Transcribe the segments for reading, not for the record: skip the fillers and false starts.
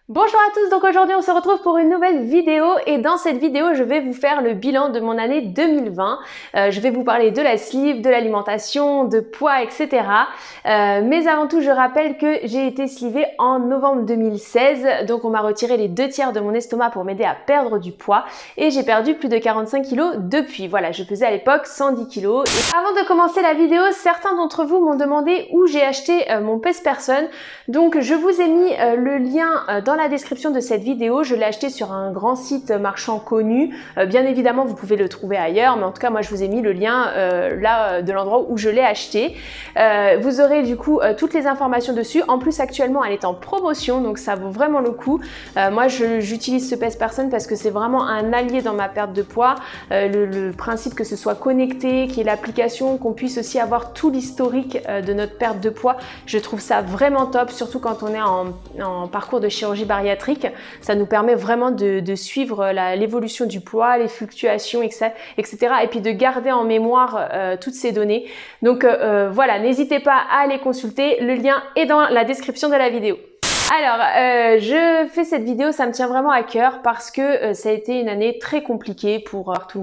Bonjour à tous, donc aujourd'hui on se retrouve pour une nouvelle vidéo et dans cette vidéo je vais vous faire le bilan de mon année 2020. Je vais vous parler de la sleeve, de l'alimentation, de poids, etc. Mais avant tout je rappelle que j'ai été sleevée en novembre 2016, donc on m'a retiré les 2/3 de mon estomac pour m'aider à perdre du poids et j'ai perdu plus de 45 kg depuis. Voilà, je pesais à l'époque 110 kg. Et avant de commencer la vidéo, certains d'entre vous m'ont demandé où j'ai acheté mon pèse-personne, donc je vous ai mis le lien dans la description de cette vidéo. Je l'ai acheté sur un grand site marchand connu. Bien évidemment, vous pouvez le trouver ailleurs, mais en tout cas, moi, je vous ai mis le lien là de l'endroit où je l'ai acheté. Vous aurez du coup toutes les informations dessus. En plus, actuellement, elle est en promotion, donc ça vaut vraiment le coup. Moi, j'utilise ce pèse-personne parce que c'est vraiment un allié dans ma perte de poids. Le principe que ce soit connecté, qu'il y ait l'application, qu'on puisse aussi avoir tout l'historique de notre perte de poids, je trouve ça vraiment top, surtout quand on est en parcours de chirurgie bariatrique. Ça nous permet vraiment de suivre l'évolution du poids, les fluctuations, etc. Et puis de garder en mémoire toutes ces données. Donc voilà, n'hésitez pas à aller consulter. Le lien est dans la description de la vidéo. Alors, je fais cette vidéo, ça me tient vraiment à cœur parce que ça a été une année très compliquée pour tout le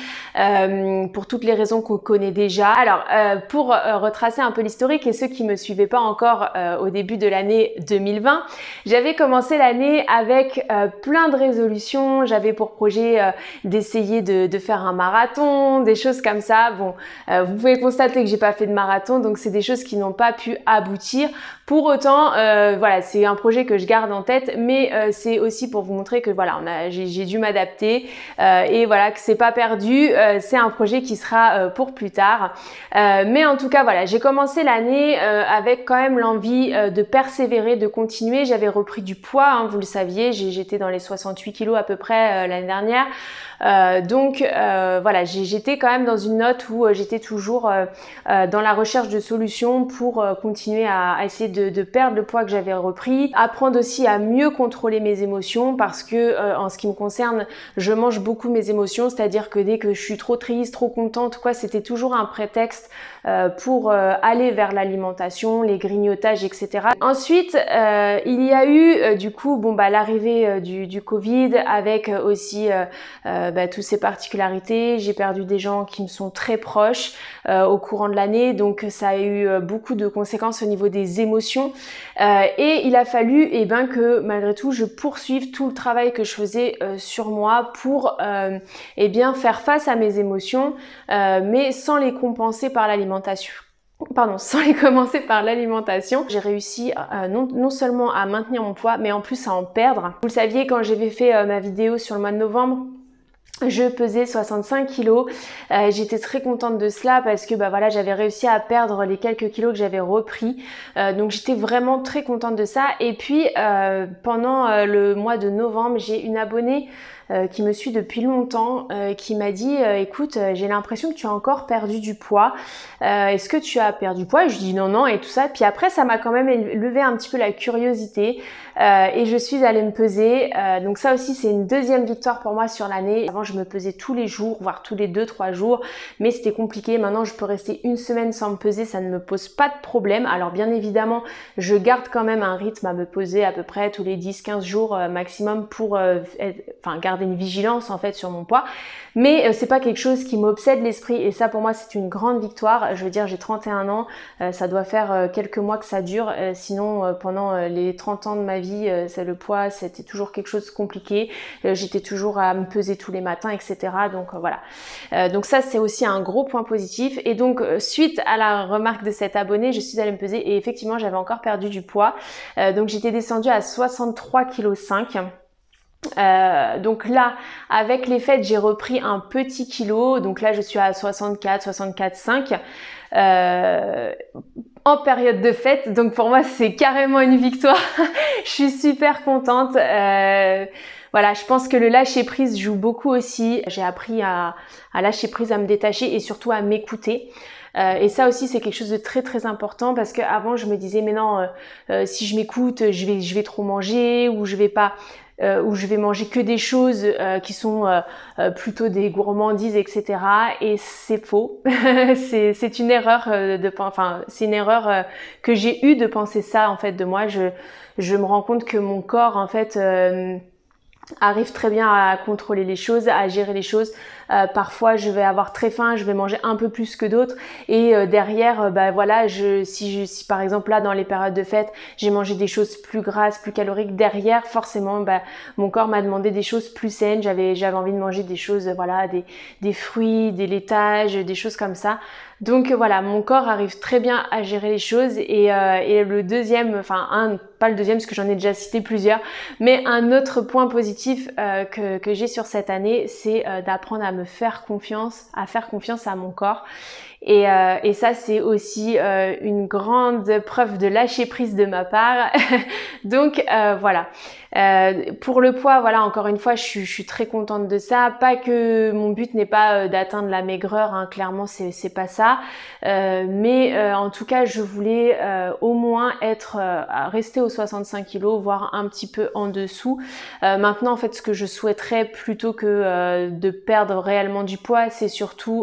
monde, pour toutes les raisons qu'on connaît déjà. Alors, pour retracer un peu l'historique et ceux qui me suivaient pas encore au début de l'année 2020, j'avais commencé l'année avec plein de résolutions. J'avais pour projet d'essayer de faire un marathon, des choses comme ça. Bon, vous pouvez constater que j'ai pas fait de marathon, donc c'est des choses qui n'ont pas pu aboutir. Pour autant, voilà, c'est un projet que je garde en tête, mais c'est aussi pour vous montrer que voilà, j'ai dû m'adapter et voilà, que c'est pas perdu. C'est un projet qui sera pour plus tard. Mais en tout cas, voilà, j'ai commencé l'année avec quand même l'envie de persévérer, de continuer. J'avais repris du poids, hein, vous le saviez, j'étais dans les 68 kg à peu près l'année dernière. Donc voilà, j'étais quand même dans une note où j'étais toujours dans la recherche de solutions pour continuer à essayer de perdre le poids que j'avais repris, apprendre aussi à mieux contrôler mes émotions parce que en ce qui me concerne, je mange beaucoup mes émotions, c'est-à-dire que dès que je suis trop triste, trop contente, quoi, c'était toujours un prétexte pour aller vers l'alimentation, les grignotages, etc. Ensuite, il y a eu du coup, bon bah l'arrivée du Covid avec aussi toutes ces particularités. J'ai perdu des gens qui me sont très proches au courant de l'année, donc ça a eu beaucoup de conséquences au niveau des émotions et il a fallu que malgré tout je poursuive tout le travail que je faisais sur moi pour faire face à mes émotions mais sans les compenser par l'alimentation. Sans les commencer par l'alimentation, j'ai réussi non seulement à maintenir mon poids, mais en plus à en perdre. Vous le saviez, quand j'avais fait ma vidéo sur le mois de novembre, je pesais 65 kg. J'étais très contente de cela parce que voilà, j'avais réussi à perdre les quelques kilos que j'avais repris. Donc j'étais vraiment très contente de ça. Et puis pendant le mois de novembre, j'ai une abonnée qui me suit depuis longtemps, qui m'a dit écoute, j'ai l'impression que tu as encore perdu du poids. Est-ce que tu as perdu du poids? Et je dis non et tout ça. Puis après, ça m'a quand même levé un petit peu la curiosité et je suis allée me peser. Donc ça aussi, c'est une deuxième victoire pour moi sur l'année. Avant, je me pesais tous les jours, voire tous les 2-3 jours, mais c'était compliqué. Maintenant, je peux rester une semaine sans me peser, ça ne me pose pas de problème. Alors bien évidemment, je garde quand même un rythme à me peser à peu près tous les 10-15 jours maximum pour garder une vigilance en fait sur mon poids, mais c'est pas quelque chose qui m'obsède l'esprit et ça pour moi c'est une grande victoire. Je veux dire, j'ai 31 ans, ça doit faire quelques mois que ça dure, sinon pendant les 30 ans de ma vie, le poids c'était toujours quelque chose de compliqué, j'étais toujours à me peser tous les matins, etc. Donc voilà, donc ça c'est aussi un gros point positif. Et donc suite à la remarque de cet abonné, je suis allée me peser et effectivement j'avais encore perdu du poids, donc j'étais descendue à 63,5 kg. Donc là, avec les fêtes, j'ai repris un petit kilo. Donc là, je suis à 64,5 en période de fête. Donc pour moi, c'est carrément une victoire. Je suis super contente. Voilà, je pense que le lâcher prise joue beaucoup aussi. J'ai appris à lâcher prise, à me détacher et surtout à m'écouter. Et ça aussi c'est quelque chose de très très important parce que avant je me disais mais non, si je m'écoute, je vais trop manger ou je vais pas. où je vais manger que des choses qui sont plutôt des gourmandises, etc. Et c'est faux. c'est une erreur c'est une erreur que j'ai eue de penser ça en fait de moi. Je me rends compte que mon corps en fait arrive très bien à contrôler les choses, à gérer les choses. Parfois je vais avoir très faim, je vais manger un peu plus que d'autres et derrière voilà, si par exemple là dans les périodes de fête, j'ai mangé des choses plus grasses, plus caloriques, derrière forcément mon corps m'a demandé des choses plus saines, j'avais envie de manger des choses voilà, des fruits, des laitages, des choses comme ça. Donc voilà, mon corps arrive très bien à gérer les choses et le deuxième, pas le deuxième parce que j'en ai déjà cité plusieurs, mais un autre point positif que j'ai sur cette année, c'est d'apprendre à me faire confiance, à faire confiance à mon corps. Et ça c'est aussi une grande preuve de lâcher prise de ma part. Donc voilà. Pour le poids, voilà, encore une fois, je suis très contente de ça. Pas que mon but n'est pas d'atteindre la maigreur, hein, clairement c'est pas ça. Mais en tout cas, je voulais au moins rester aux 65 kg, voire un petit peu en dessous. Maintenant, en fait, ce que je souhaiterais plutôt que de perdre réellement du poids, c'est surtout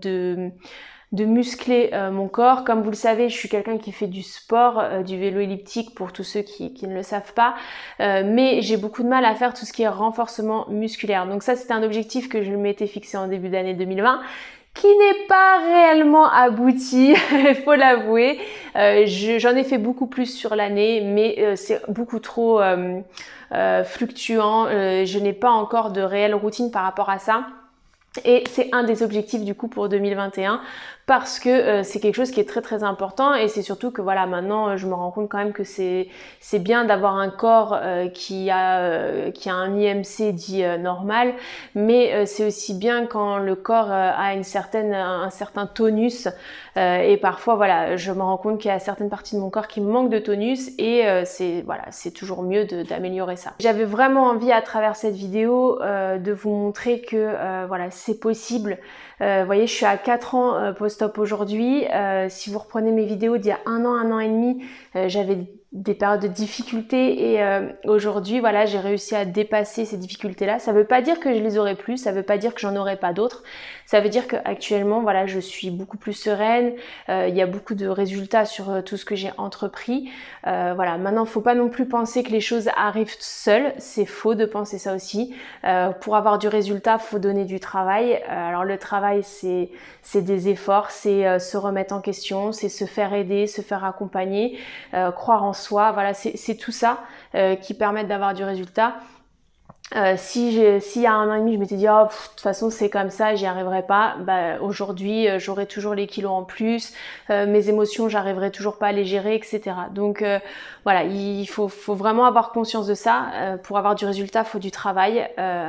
de muscler mon corps. Comme vous le savez, je suis quelqu'un qui fait du sport, du vélo elliptique pour tous ceux qui ne le savent pas, mais j'ai beaucoup de mal à faire tout ce qui est renforcement musculaire. Donc ça, c'était un objectif que je m'étais fixé en début d'année 2020 qui n'est pas réellement abouti, il faut l'avouer. J'en ai fait beaucoup plus sur l'année, mais c'est beaucoup trop fluctuant. Je n'ai pas encore de réelle routine par rapport à ça. Et c'est un des objectifs du coup pour 2021 parce que c'est quelque chose qui est très très important et c'est surtout que voilà, maintenant je me rends compte quand même que c'est bien d'avoir un corps qui a un IMC dit normal, mais c'est aussi bien quand le corps a un certain tonus et parfois voilà, je me rends compte qu'il y a certaines parties de mon corps qui manquent de tonus et c'est toujours mieux d'améliorer ça. J'avais vraiment envie à travers cette vidéo de vous montrer que voilà, c'est possible. Vous voyez, je suis à 4 ans post-op aujourd'hui. Si vous reprenez mes vidéos d'il y a un an et demi, j'avais des périodes de difficultés et aujourd'hui voilà, j'ai réussi à dépasser ces difficultés là. Ça veut pas dire que je les aurai plus, ça veut pas dire que j'en aurai pas d'autres, ça veut dire qu'actuellement voilà, je suis beaucoup plus sereine, il y a beaucoup de résultats sur tout ce que j'ai entrepris. Voilà, maintenant faut pas non plus penser que les choses arrivent seules, c'est faux de penser ça aussi. Pour avoir du résultat, faut donner du travail. Alors le travail c'est des efforts, c'est se remettre en question, c'est se faire aider, se faire accompagner, croire en soi, voilà, c'est tout ça qui permet d'avoir du résultat. S'il y a un an et demi je m'étais dit de toute façon c'est comme ça, j'y arriverai pas, aujourd'hui j'aurai toujours les kilos en plus, mes émotions j'arriverai toujours pas à les gérer, etc. Donc voilà, il faut vraiment avoir conscience de ça. Pour avoir du résultat, faut du travail.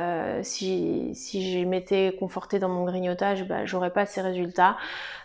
Si je m'étais confortée dans mon grignotage, j'aurais pas ces résultats.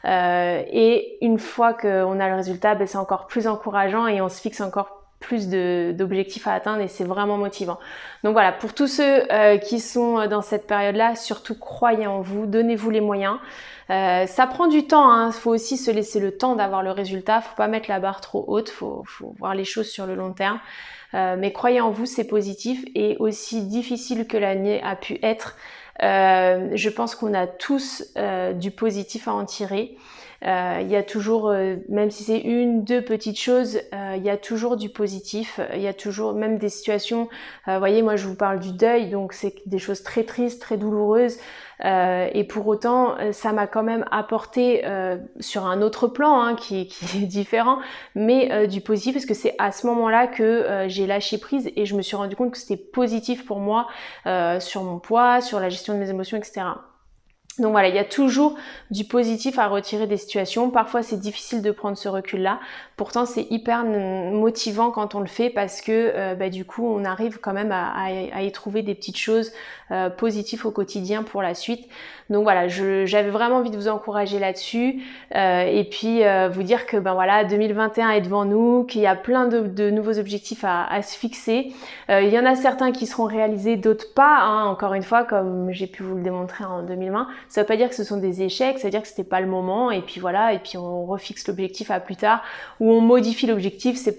Et une fois qu'on a le résultat, c'est encore plus encourageant et on se fixe encore plus d'objectifs à atteindre et c'est vraiment motivant. Donc voilà, pour tous ceux qui sont dans cette période-là, surtout croyez en vous, donnez-vous les moyens. Ça prend du temps, hein. Faut aussi se laisser le temps d'avoir le résultat, faut pas mettre la barre trop haute, faut voir les choses sur le long terme. Mais croyez en vous, c'est positif et aussi difficile que l'année a pu être. Je pense qu'on a tous du positif à en tirer. Il y a toujours, même si c'est une, deux petites choses, il y a toujours du positif, il y a toujours même des situations, vous voyez, moi je vous parle du deuil, donc c'est des choses très tristes, très douloureuses, et pour autant ça m'a quand même apporté sur un autre plan hein, qui est différent, mais du positif parce que c'est à ce moment-là que j'ai lâché prise et je me suis rendu compte que c'était positif pour moi sur mon poids, sur la gestion de mes émotions, etc. Donc voilà, il y a toujours du positif à retirer des situations. Parfois c'est difficile de prendre ce recul-là. Pourtant c'est hyper motivant quand on le fait parce que du coup on arrive quand même à y trouver des petites choses positives au quotidien pour la suite. Donc voilà, j'avais vraiment envie de vous encourager là-dessus et puis vous dire que voilà, 2021 est devant nous, qu'il y a plein de nouveaux objectifs à se fixer. Il y en a certains qui seront réalisés, d'autres pas, hein, encore une fois, comme j'ai pu vous le démontrer en 2020. Ça veut pas dire que ce sont des échecs, ça veut dire que c'était pas le moment et puis voilà, et puis on refixe l'objectif à plus tard ou on modifie l'objectif, c'est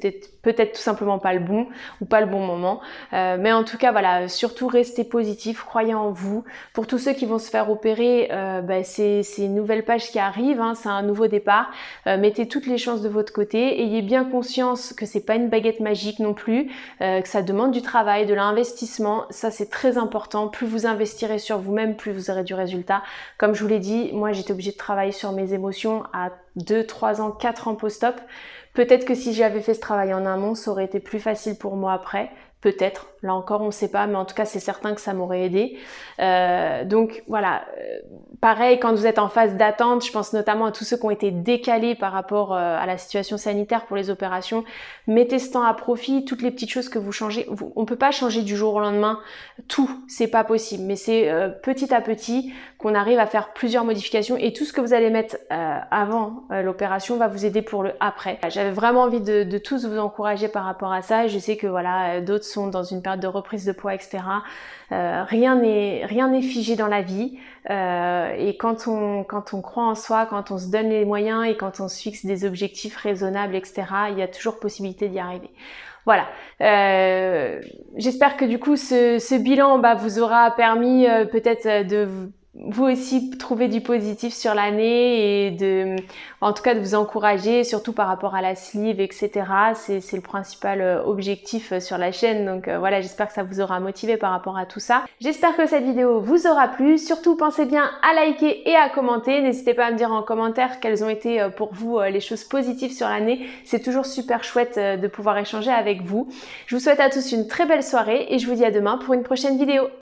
peut-être tout simplement pas le bon ou pas le bon moment. Mais en tout cas, voilà, surtout restez positif, croyez en vous. Pour tous ceux qui vont se faire opérer, c'est une nouvelle page qui arrive, hein, c'est un nouveau départ. Mettez toutes les chances de votre côté. Ayez bien conscience que c'est pas une baguette magique non plus, que ça demande du travail, de l'investissement. Ça, c'est très important. Plus vous investirez sur vous-même, plus vous aurez du résultat. Comme je vous l'ai dit, moi, j'étais obligée de travailler sur mes émotions à 2, 3 ans, 4 ans post-op. Peut-être que si j'avais fait ce travail en amont, ça aurait été plus facile pour moi après. Peut-être, là encore on ne sait pas, mais en tout cas c'est certain que ça m'aurait aidé. Donc voilà, pareil quand vous êtes en phase d'attente, je pense notamment à tous ceux qui ont été décalés par rapport à la situation sanitaire pour les opérations. Mettez ce temps à profit, toutes les petites choses que vous changez. On ne peut pas changer du jour au lendemain tout, c'est pas possible, mais c'est petit à petit qu'on arrive à faire plusieurs modifications et tout ce que vous allez mettre avant l'opération va vous aider pour le après. J'avais vraiment envie de tous vous encourager par rapport à ça et je sais que voilà, d'autres sont dans une période de reprise de poids, etc. Rien n'est figé dans la vie et quand on croit en soi, quand on se donne les moyens et quand on se fixe des objectifs raisonnables, etc., il y a toujours possibilité d'y arriver. Voilà, j'espère que du coup ce bilan vous aura permis peut-être de vous aussi trouver du positif sur l'année et en tout cas de vous encourager, surtout par rapport à la sleeve, etc. C'est le principal objectif sur la chaîne, donc voilà, j'espère que ça vous aura motivé par rapport à tout ça. J'espère que cette vidéo vous aura plu, surtout pensez bien à liker et à commenter, n'hésitez pas à me dire en commentaire quelles ont été pour vous les choses positives sur l'année, c'est toujours super chouette de pouvoir échanger avec vous. Je vous souhaite à tous une très belle soirée et je vous dis à demain pour une prochaine vidéo.